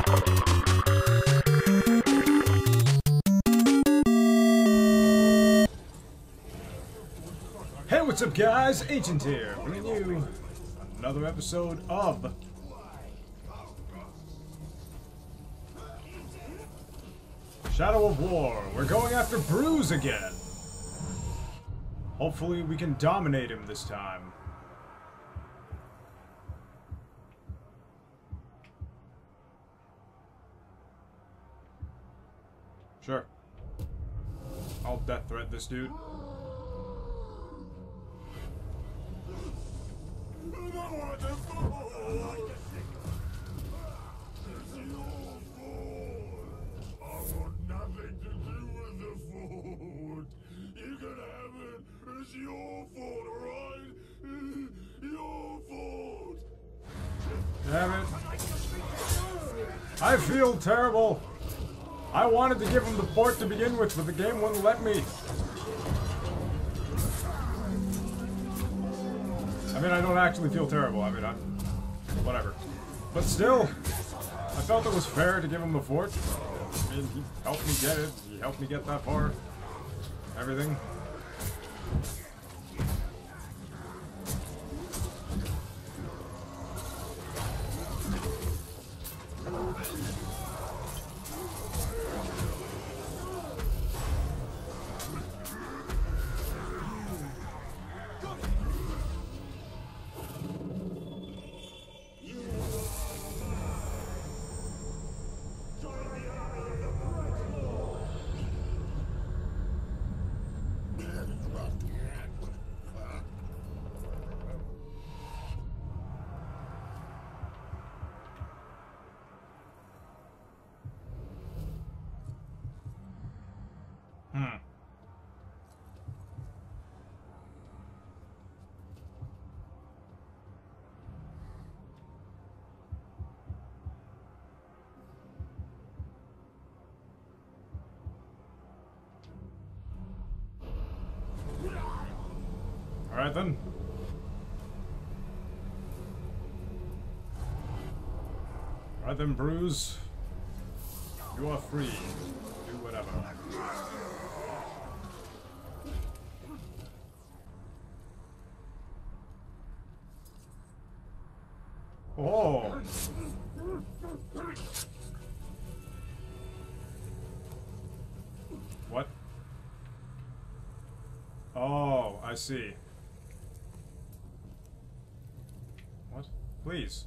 Hey, what's up guys? Ancient here, bringing you another episode of Shadow of War. We're going after Bruz again. Hopefully we can dominate him this time. Sure. I'll death threat this dude. Damn it. I feel terrible. I wanted to give him the fort to begin with, but the game wouldn't let me. I mean, I don't actually feel terrible. I mean, whatever. But still, I felt it was fair to give him the fort. I mean, he helped me get it. He helped me get that far. Everything. Alright then. Alright then, Bruz. You are free. Do whatever. Oh! What? Oh, I see. What? Please.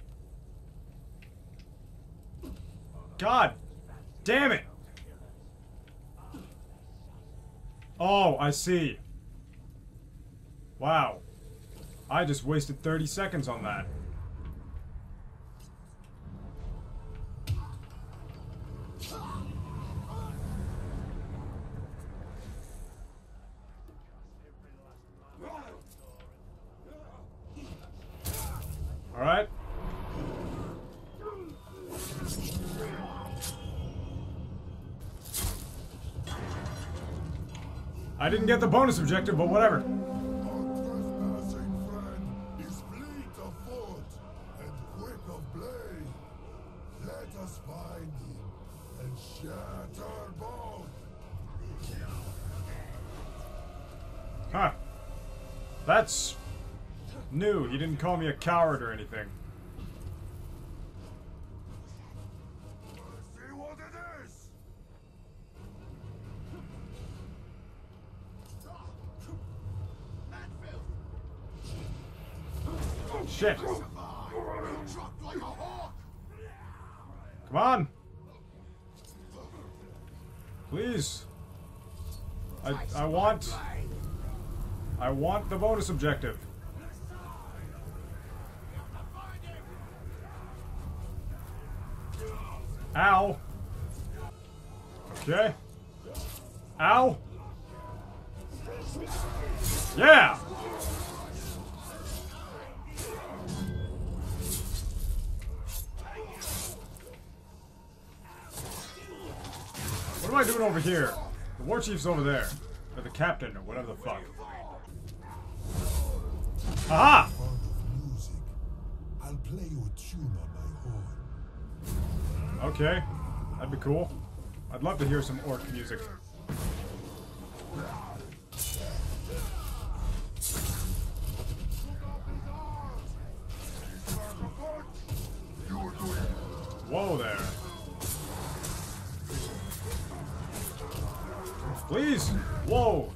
God damn it! Oh, I see. Wow. I just wasted 30 seconds on that. All right. I didn't get the bonus objective, but whatever. Huh. That's new. He didn't call me a coward or anything. See what it is. Shit. Come on. Please. I want the bonus objective. Ow. Okay. Ow. Yeah. What am I doing over here? The war chief's over there. Or the captain, or whatever the fuck. Aha! I'll play you a tune on my horn. Okay. That'd be cool. I'd love to hear some orc music. Whoa there. Please! Whoa!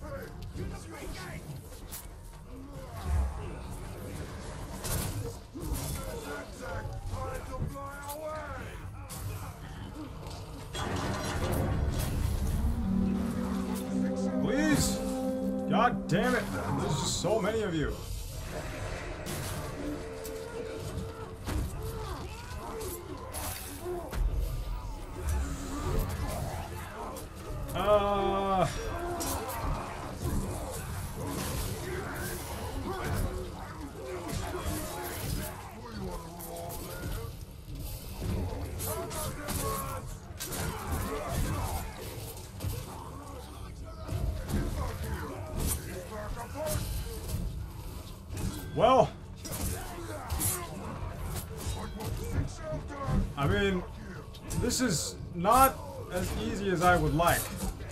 Please! God damn it! There's just so many of you. Well, I mean, this is not as easy as I would like.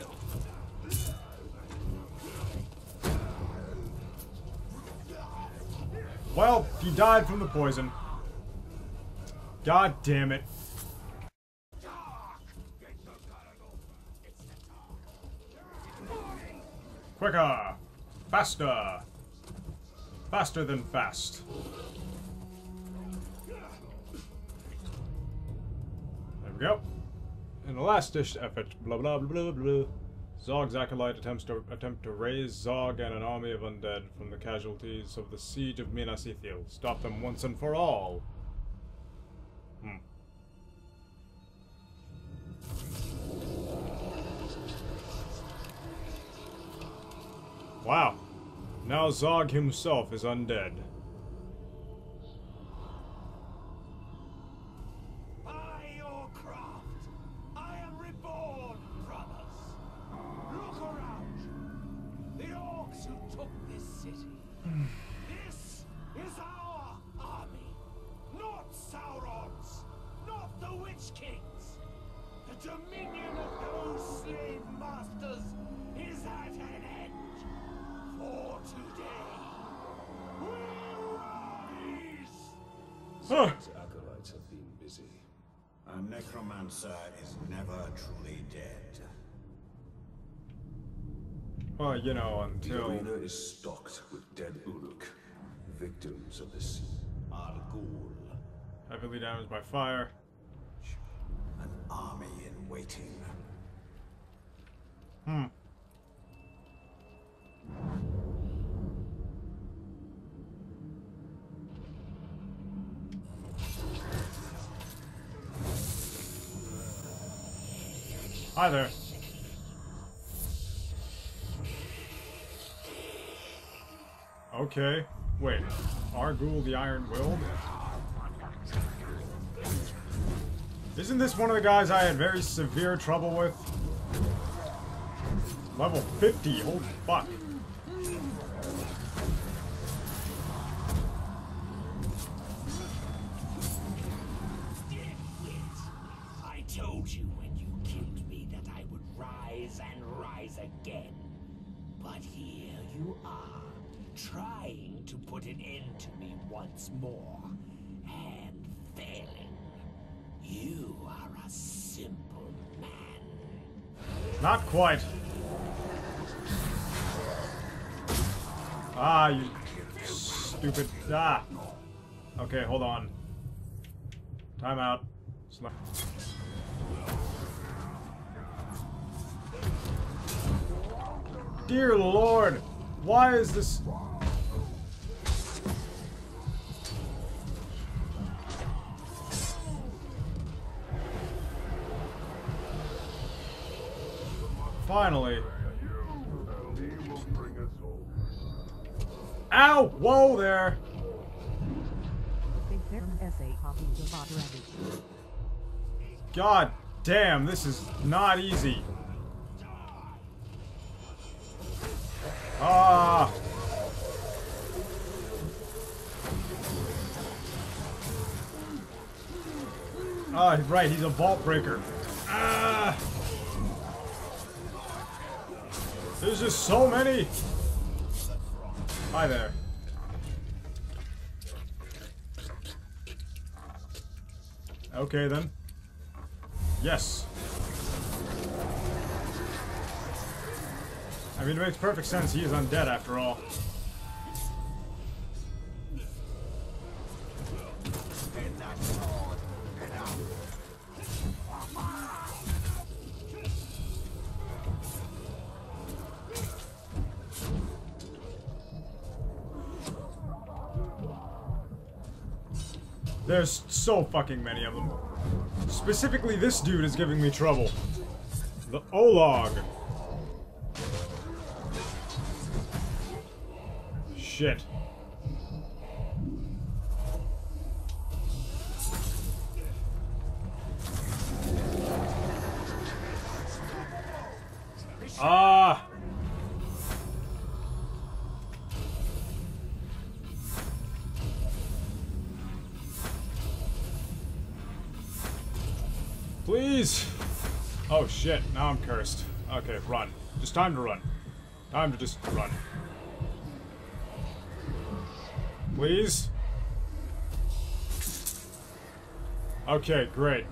Well, he died from the poison. God damn it. Quicker! Faster! Faster than fast. There we go. In a last-ditch effort, blah blah blah blah blah. Zog's acolyte attempt to raise Zog and an army of undead from the casualties of the siege of Minas Ithil. Stop them once and for all. Wow. Now Zog himself is undead. By your craft, I am reborn, brothers. Look around. The orcs who took this city. This is our army. Not Sauron's. Not the Witch King's. The dominion of those slave masters is at an end. For today, we rise! Zog's acolytes have been busy. A necromancer is never truly dead. Well, you know, The until... arena is stocked with dead Uruk, victims of the sea. Argul, Heavily damaged by fire. an army in waiting. Hi there. Okay. Wait. Argul the Iron-Willed? Isn't this one of the guys I had very severe trouble with? Level 50, holy fuck. I told you when you killed me that I would rise and rise again. But here you are, trying to put an end to me once more, and failing. You are a simple man. Not quite. Ah, you stupid. Ah. Okay, hold on. Time out. Dear Lord, why is this? Finally. Ow! Whoa there! God damn, this is not easy. Ah! Ah, right, he's a vault breaker. Ah! There's just so many! Hi there. Okay, then. Yes. I mean, it makes perfect sense. He is undead, after all. There's so fucking many of them. Specifically, this dude is giving me trouble. The Olog. Shit. Ah! Please! Oh shit, now I'm cursed. Okay, run. Just time to run. Time to just run. Please? Okay, great.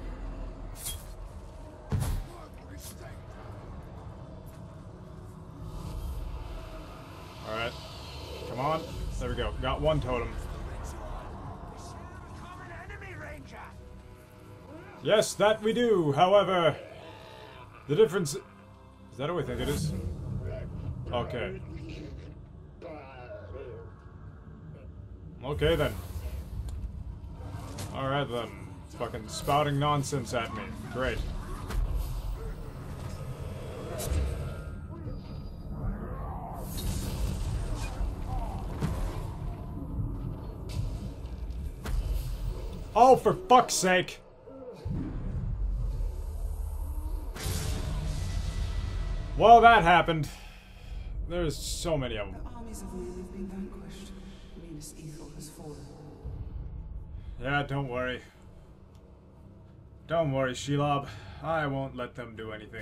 Alright. Come on. There we go. Got one totem. Yes, that we do. However, the difference... Is that what I think it is? Okay. Okay, then. Alright, then. Fucking spouting nonsense at me. Great. Oh, for fuck's sake! Well, that happened. There's so many of them. The armies of men have been vanquished. Minas Ithil has fallen. Yeah, don't worry. Don't worry, Shelob. I won't let them do anything.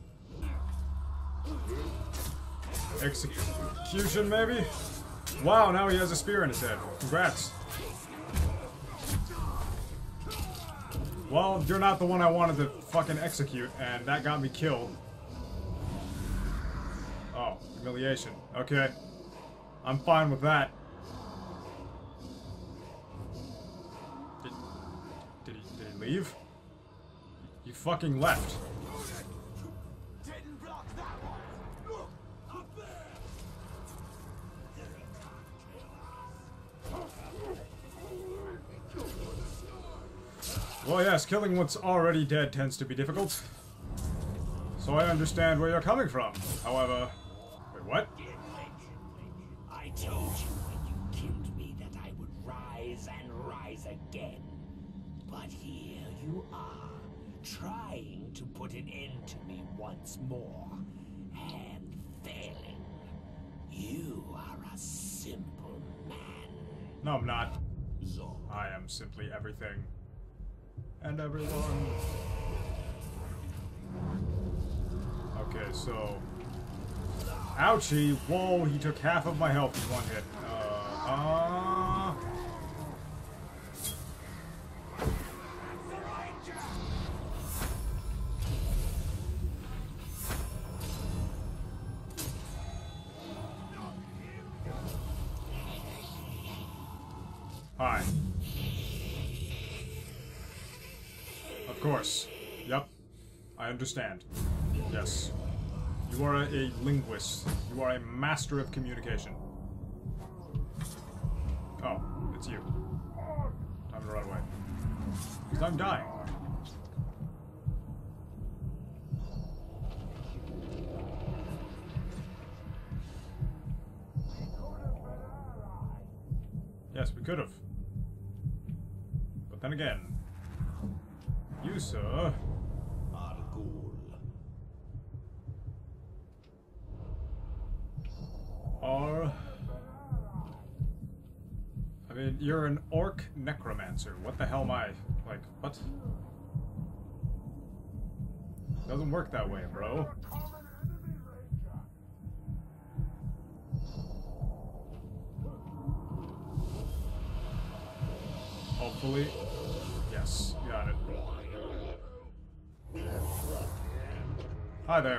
Execution, maybe? Wow, now he has a spear in his head. Congrats. Well, you're not the one I wanted to fucking execute, and that got me killed. Oh, humiliation. Okay. I'm fine with that. Did he leave? He fucking left. Well, yes, killing what's already dead tends to be difficult. So I understand where you're coming from. However... Wait, what? I told you when you killed me that I would rise and rise again. But here you are, trying to put an end to me once more, and failing. You are a simple man. No, I'm not. I am simply everything. And everyone. Okay, so... Ouchie! Whoa, he took half of my health in one hit. Hi. Of course. Yep. I understand. Yes. You are a linguist. You are a master of communication. Oh, it's you. Time to run away. Because I'm dying. Yes, we could have. But then again, you, sir, are... I mean, you're an orc necromancer. What the hell am I? Like, what? Doesn't work that way, bro. Hopefully. Yes, got it. Hi there.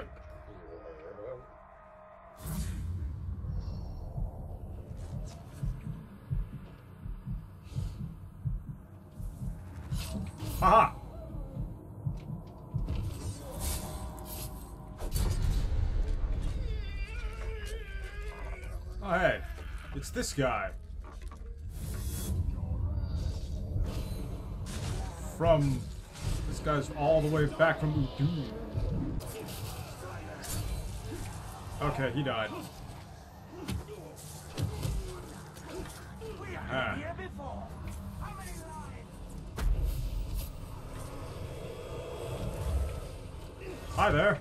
Haha! Oh hey, it's this guy. This guy's all the way back from Udun. Okay, he died. Ah. Hi there.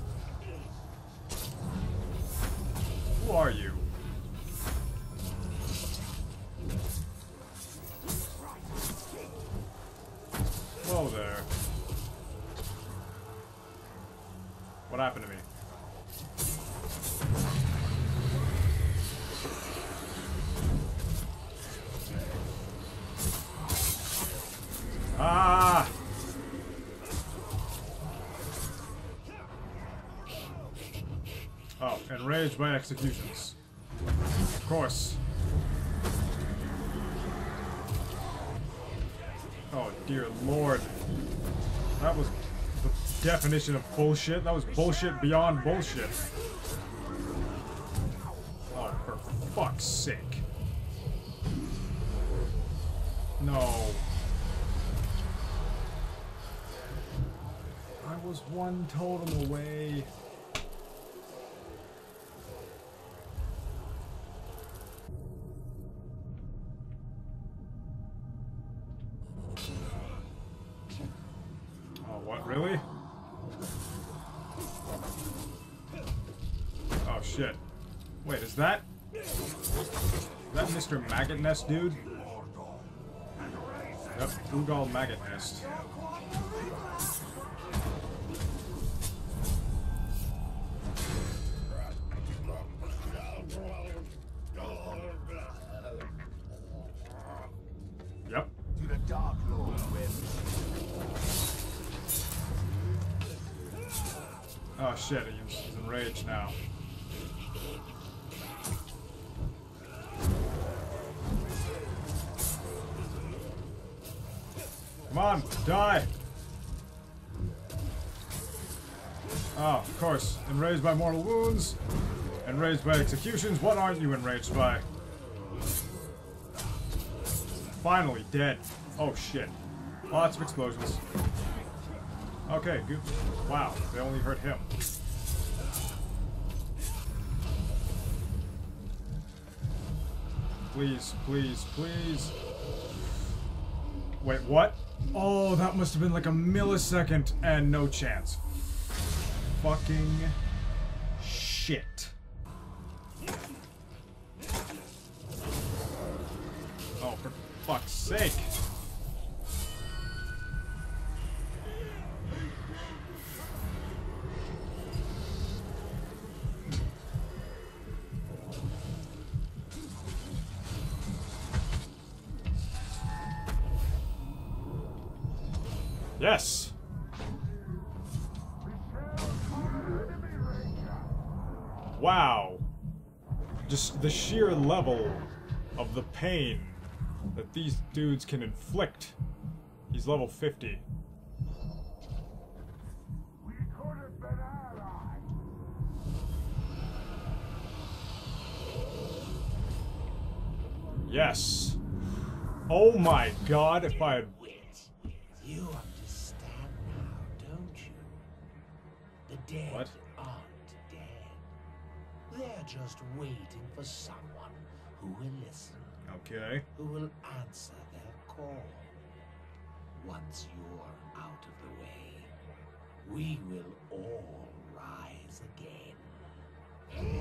Who are you? Whoa there. What happened to me? Ah! Oh, enraged by executions. Of course. Oh, dear lord. That was the definition of bullshit. That was bullshit beyond bullshit. Oh, for fuck's sake. No. I was one totem away. Really? Oh shit. Wait, is that Mr. Maggot Nest dude? Yep, Ugal Maggot Nest. Yep. To the Dark Lord's whim. Oh shit, he's enraged now. Come on, die! Oh, of course. Enraged by mortal wounds. Enraged by executions. What aren't you enraged by? Finally, dead. Oh shit. Lots of explosions. Okay, good. Wow, they only hurt him. Please, please, please. Wait, what? Oh, that must have been like a millisecond and no chance. Fucking shit. Oh, for fuck's sake. Yes! Wow. Just the sheer level of the pain that these dudes can inflict. He's level 50. Yes. Oh my god, if I had... You understand now, don't you? The dead What? aren't dead. They're just waiting for someone who will listen, Okay. who will answer their call. Once you're out of the way, we will all rise again.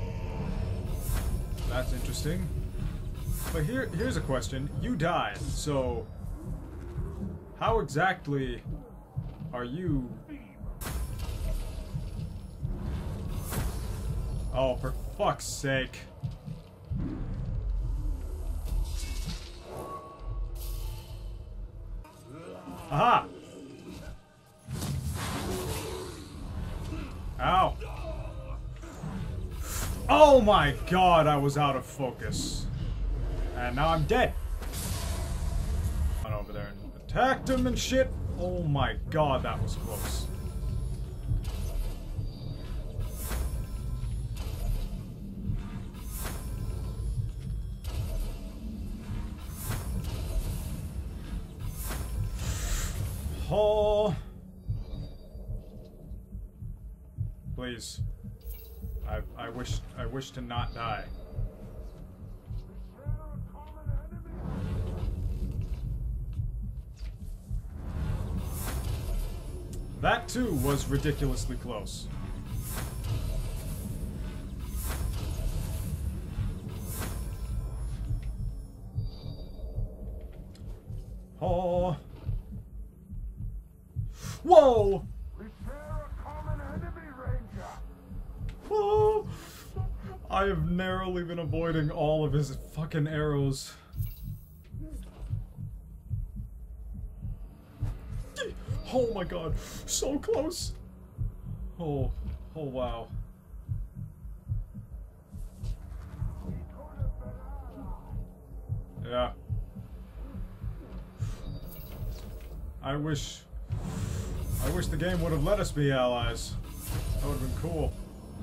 That's interesting. But here's a question. You died, so... How exactly are you Oh, for fuck's sake. Aha! Ow. Oh my god, I was out of focus. And now I'm dead. Went over there and attacked him and shit. Oh my god, that was close. Oh. Please. I wish to not die. That too was ridiculously close. Oh. Whoa! Oh, I have narrowly been avoiding all of his fucking arrows. Oh my god, so close. Oh wow. Yeah. I wish the game would have let us be allies. That would have been cool.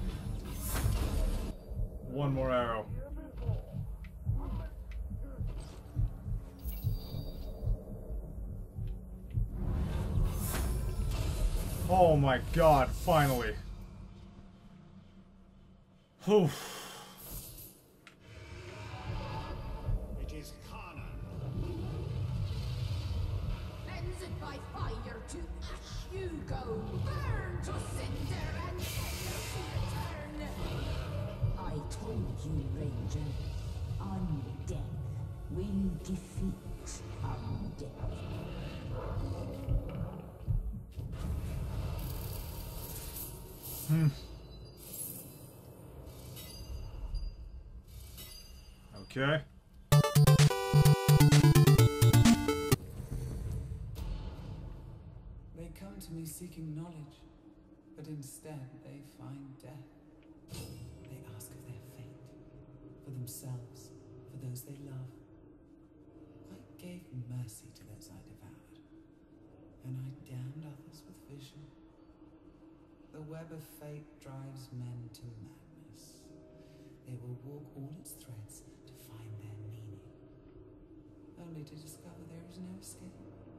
One more arrow. Oh my god, finally. Whew. It is Kana. Cleansed by fire to ash you go, burn to cinder and never return. I told you, Ranger, undeath will defeat undeath. Okay. They come to me seeking knowledge, but instead they find death. They ask of their fate, for themselves, for those they love. I gave mercy to those I devoured, and I damned others with vision. The web of fate drives men to madness. They will walk all its threads to find their meaning, only to discover there is no escape.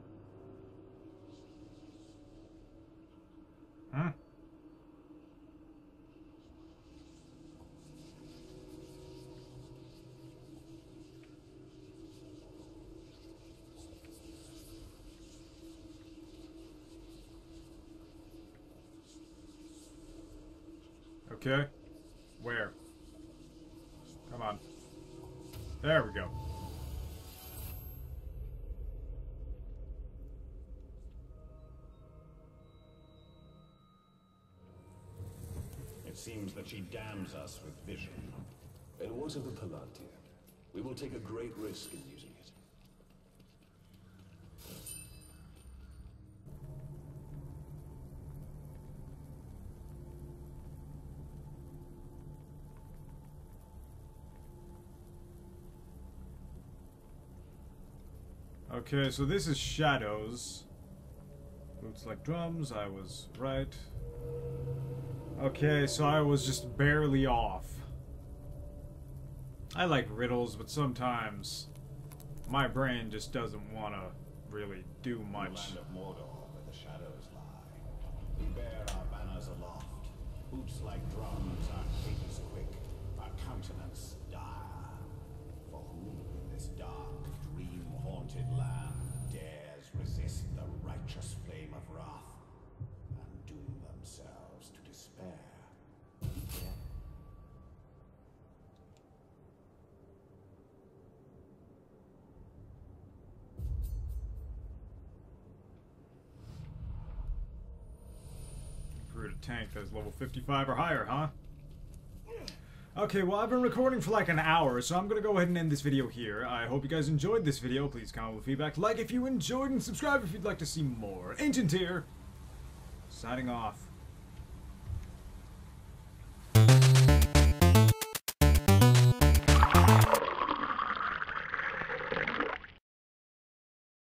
Huh? Okay. Where? Come on. There we go. It seems that she damns us with vision. And what of the Palantir? We will take a great risk in using it. Okay, so this is Shadows. Looks like drums, I was right. Okay, so I was just barely off. I like riddles, but sometimes my brain just doesn't want to really do much. The land of Mordor, where the shadows lie. We bear our banners aloft. Hoops like drums, our cadence quick, our countenance dire. For whom in this dark, dream-haunted land dares resist the righteous flame of wrath and doom themselves to despair? Recruit a tank that's level 55 or higher, huh? Okay, well, I've been recording for like an hour, so I'm gonna go ahead and end this video here. I hope you guys enjoyed this video. Please comment with feedback, like if you enjoyed, and subscribe if you'd like to see more. Ancient here, signing off.